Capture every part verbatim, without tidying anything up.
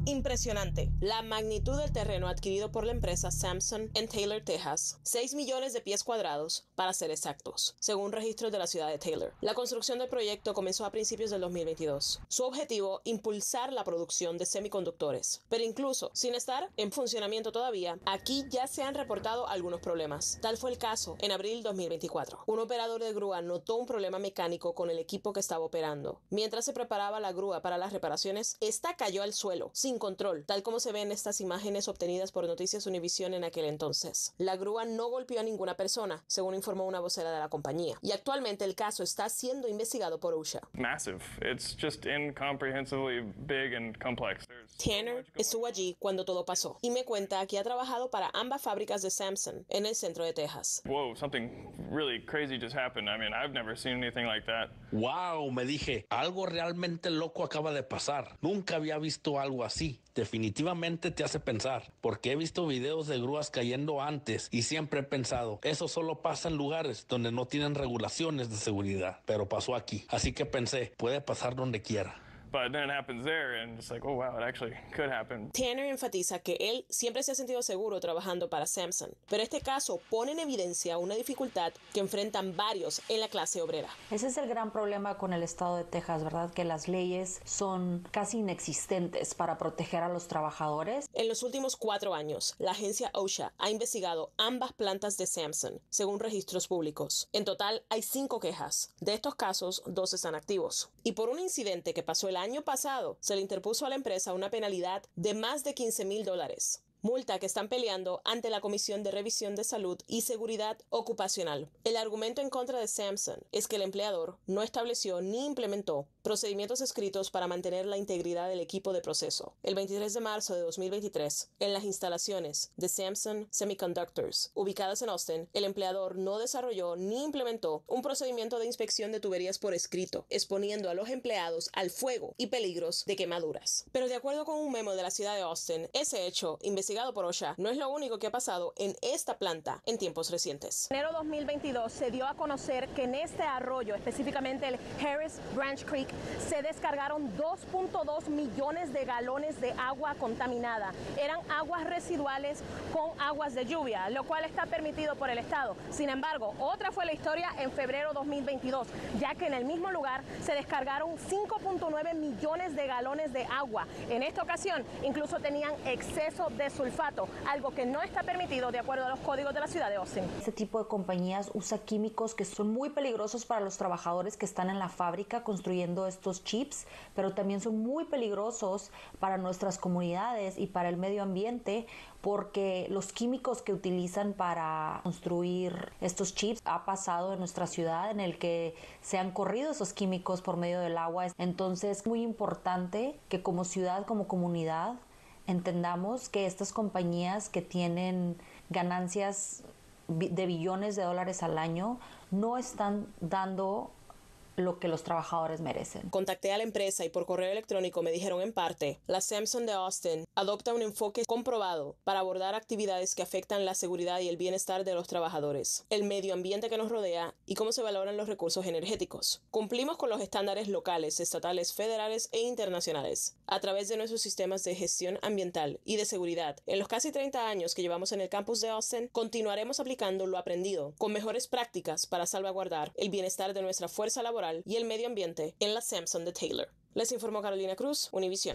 Impresionante. La magnitud del terreno adquirido por la empresa Samson en Taylor, Texas. seis millones de pies cuadrados, para ser exactos, según registros de la ciudad de Taylor. La construcción del proyecto comenzó a principios del dos mil veintidós. Su objetivo, impulsar la producción de semiconductores. Pero incluso, sin estar en funcionamiento todavía, aquí ya se han reportado algunos problemas. Tal fue el caso en abril dos mil veinticuatro. Un operador de grúa notó un problema mecánico con el equipo que estaba operando. Mientras se preparaba la grúa para las reparaciones, esta cayó al suelo, sin control, tal como se ve en estas imágenes obtenidas por Noticias Univision en aquel entonces. La grúa no golpeó a ninguna persona, según informó una vocera de la compañía, y actualmente el caso está siendo investigado por OSHA. Massive. It's just incomprehensibly big and complex. Tanner estuvo allí cuando todo pasó y me cuenta que ha trabajado para ambas fábricas de Samson en el centro de Texas. Whoa, something really crazy just happened. I mean, I've never seen anything like that. Wow, me dije, algo realmente loco acaba de pasar. Nunca había visto algo así. Definitivamente te hace pensar, porque he visto videos de grúas cayendo antes y siempre he pensado, eso solo pasa en lugares donde no tienen regulaciones de seguridad, pero pasó aquí. Así que pensé, puede pasar donde quiera. But then it happens there, and it's like, oh wow, it actually could happen. Tanner enfatiza que él siempre se ha sentido seguro trabajando para Samson, pero este caso pone en evidencia una dificultad que enfrentan varios en la clase obrera. Ese es el gran problema con el estado de Texas, ¿verdad? Que las leyes son casi inexistentes para proteger a los trabajadores. En los últimos cuatro años, la agencia OSHA ha investigado ambas plantas de Samson, según registros públicos. En total, hay cinco quejas. De estos casos, dos están activos. Y por un incidente que pasó el año pasado, se le interpuso a la empresa una penalidad de más de quince mil dólares. Multa que están peleando ante la Comisión de Revisión de Salud y Seguridad Ocupacional. El argumento en contra de Samson es que el empleador no estableció ni implementó procedimientos escritos para mantener la integridad del equipo de proceso. El veintitrés de marzo de dos mil veintitrés, en las instalaciones de Samson Semiconductors, ubicadas en Austin, el empleador no desarrolló ni implementó un procedimiento de inspección de tuberías por escrito, exponiendo a los empleados al fuego y peligros de quemaduras. Pero de acuerdo con un memo de la ciudad de Austin, ese hecho, investigado por OSHA, no es lo único que ha pasado en esta planta en tiempos recientes. En enero dos mil veintidós se dio a conocer que en este arroyo, específicamente el Harris Branch Creek, se descargaron dos punto dos millones de galones de agua contaminada. Eran aguas residuales con aguas de lluvia, lo cual está permitido por el Estado. Sin embargo, otra fue la historia en febrero dos mil veintidós, ya que en el mismo lugar se descargaron cinco punto nueve millones de galones de agua. En esta ocasión, incluso tenían exceso de sulfato, algo que no está permitido de acuerdo a los códigos de la ciudad de Austin. Este tipo de compañías usa químicos que son muy peligrosos para los trabajadores que están en la fábrica construyendo estos chips, pero también son muy peligrosos para nuestras comunidades y para el medio ambiente, porque los químicos que utilizan para construir estos chips ha pasado en nuestra ciudad en el que se han corrido esos químicos por medio del agua. Entonces es muy importante que como ciudad, como comunidad, entendamos que estas compañías que tienen ganancias de billones de dólares al año no están dando lo que los trabajadores merecen. Contacté a la empresa y por correo electrónico me dijeron en parte, la Samson de Austin adopta un enfoque comprobado para abordar actividades que afectan la seguridad y el bienestar de los trabajadores, el medio ambiente que nos rodea y cómo se valoran los recursos energéticos. Cumplimos con los estándares locales, estatales, federales e internacionales a través de nuestros sistemas de gestión ambiental y de seguridad. En los casi treinta años que llevamos en el campus de Austin, continuaremos aplicando lo aprendido con mejores prácticas para salvaguardar el bienestar de nuestra fuerza laboral y el medio ambiente en la Samson de Taylor. Les informó Carolina Cruz, Univision.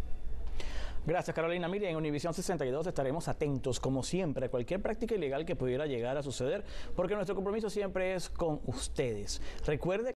Gracias, Carolina. Mire, en Univisión sesenta y dos estaremos atentos, como siempre, a cualquier práctica ilegal que pudiera llegar a suceder, porque nuestro compromiso siempre es con ustedes. Recuerde